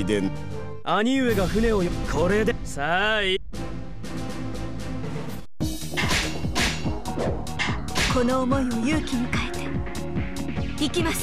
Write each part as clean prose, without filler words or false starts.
伝。兄上が船をこれでさあこの思いを勇気に変えて行きます。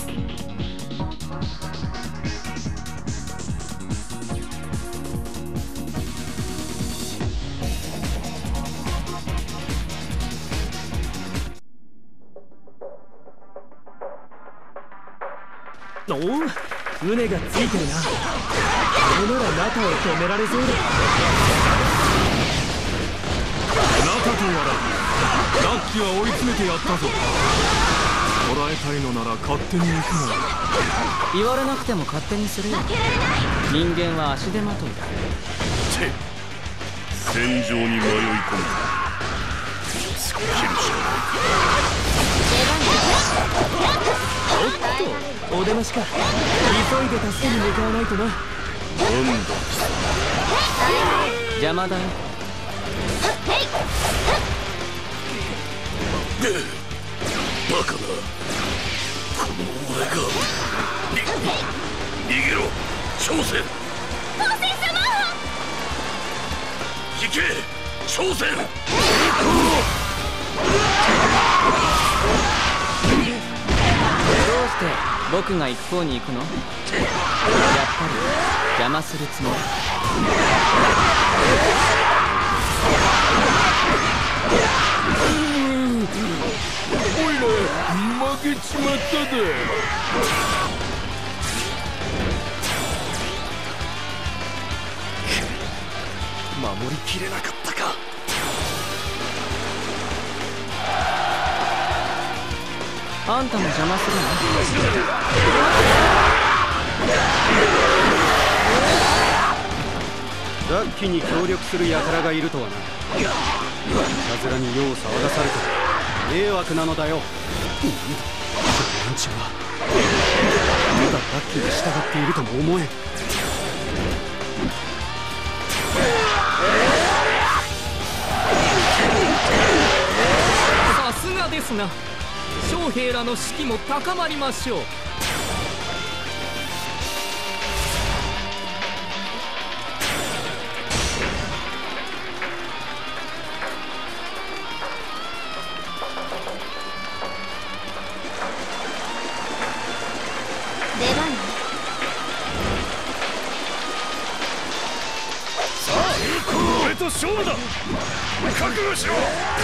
おお、船がついてるな。これならナタを止められそうだ。 ナタとやらラッキーは追い詰めてやったぞ。捕らえたいのなら勝手に行くな。 言われなくても勝手にするよ。人間は足手まといだ。 て戦場に迷い込む突っ切るしかないか。 お出ましか。急いで助けに向かわないとな。なんだ邪魔だよ。 バカな。この俺が逃げろ朝鮮。 当選様。 行け朝鮮。 どうして僕が行く方に行くの？やっぱり邪魔するつもり。 おいら負けちまったで。守りきれなかったか。 あんたも邪魔するの？ ラッキーに協力する輩がいるとはな。いたずらに世を騒がされて迷惑なのだよ。なんだこの連中は。まだラッキーに従っているとも思えん。 さすがですな。将兵らの士気も高まりましょう。 出番よ。 さあ俺と勝負だ。覚悟しろ。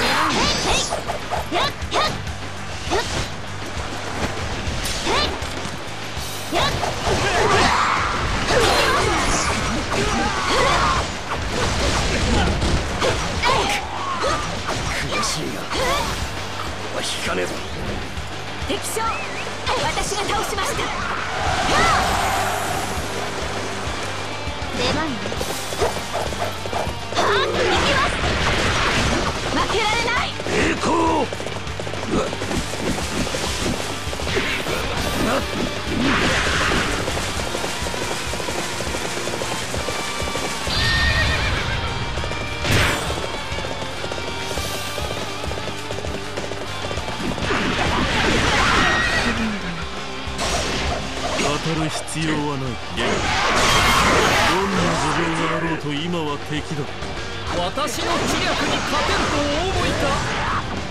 悔しいがここは引かねえぞ。 敵将、私が倒しました。出番よ。はっ、行きます。負けられない。 栄光。当たる必要はない。どんな事情があろうと今は敵だ。 私の知略に勝てるとお思いか？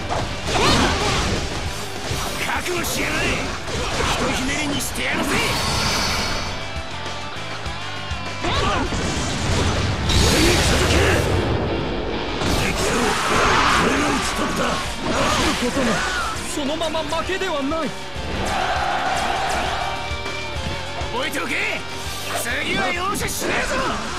覚悟しやがれ。ひとひねりにしてやるぜ。俺に続け。敵将、俺が討ち取った。 来ることもそのまま負けではない。 覚えておけ。次は容赦しねえぞ。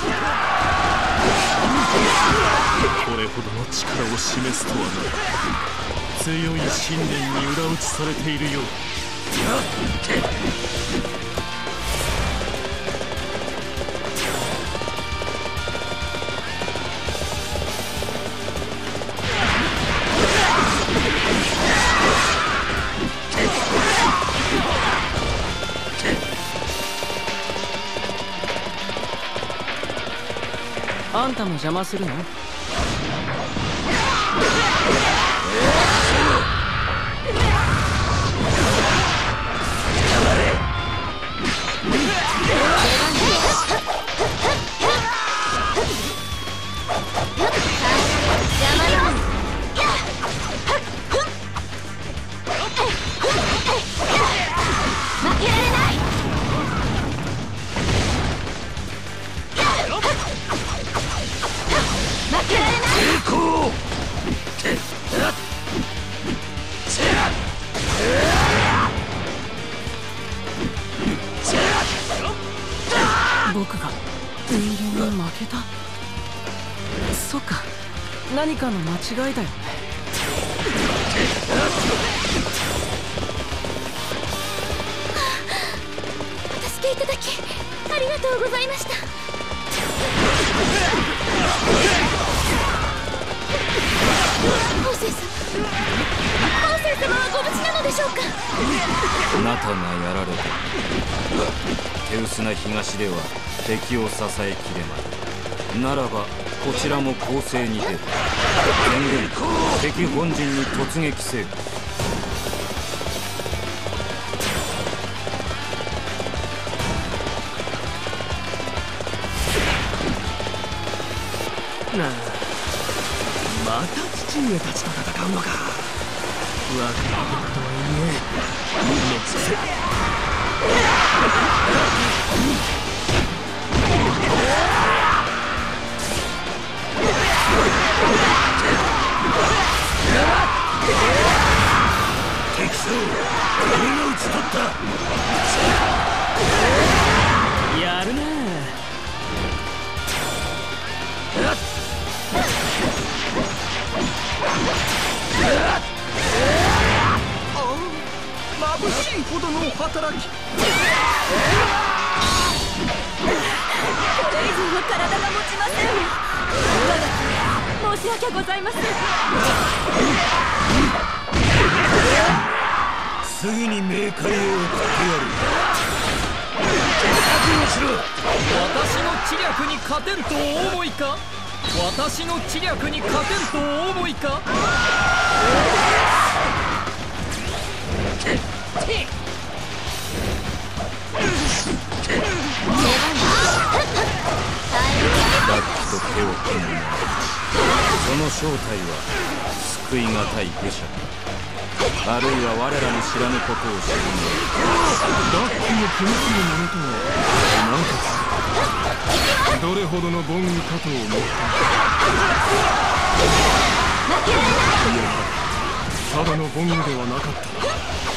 これほどの力を示すとはな。強い信念に裏打ちされているよう。 あんたも邪魔するの？ 僕が人間に負けた。そっか、何かの間違いだよね。 助けいただきありがとうございました。方正様、方正様はご無事なのでしょうか。 あなたがやられた。手薄な東では敵を支えきれない。ならばこちらも攻勢に出る。全軍敵本陣に突撃せよ。 なあ、また父上たちと戦うのか。我が子とはいえ運命させ。 敵将、俺が討ち取った。 やるなあ。眩しいほどの働き。 これ以上の体が持ちませんよ。我が子、申し訳ございません。 すぐに冥界へ送ってやる。 私の知略に勝てんとお思いか。私の知略に勝てんとお思いか。 ダッキと手を組んだ。その正体は救いがたい愚者、あるいは我らの知らぬことを知るのダッキの気のするものとは何か。どれほどの凡具かと思った。いや、ただの凡具ではなかったな。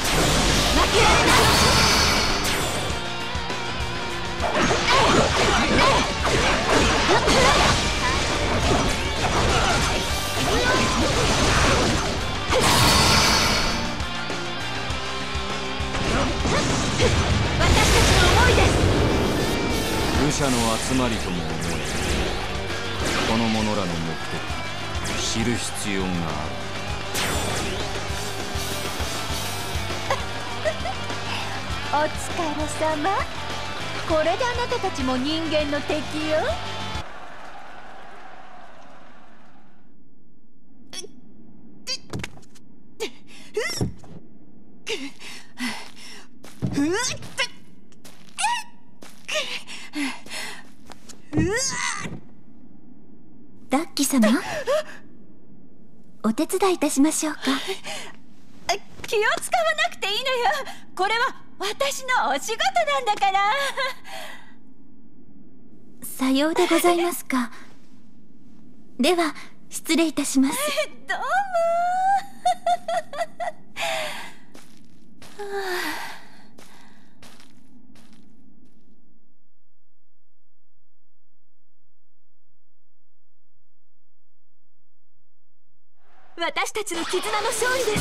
愚者の集まりとも思え、この者らの目的知る必要がある。 お疲れ様。これであなたたちも人間の敵よ。ダッキ様、お手伝いいたしましょうか。気を使わなくていいのよ。これは私のお仕事なんだから。さようでございますか。では失礼いたします。どうも私たちの絆の勝利です。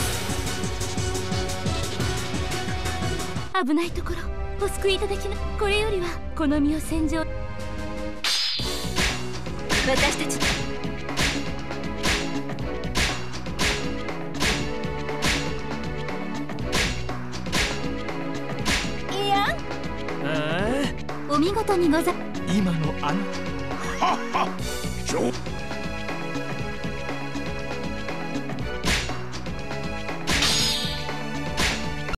危ないところお救いいただきま。これよりはこの身を戦場。私たちいやお見事にござ。 今のあのはっはっ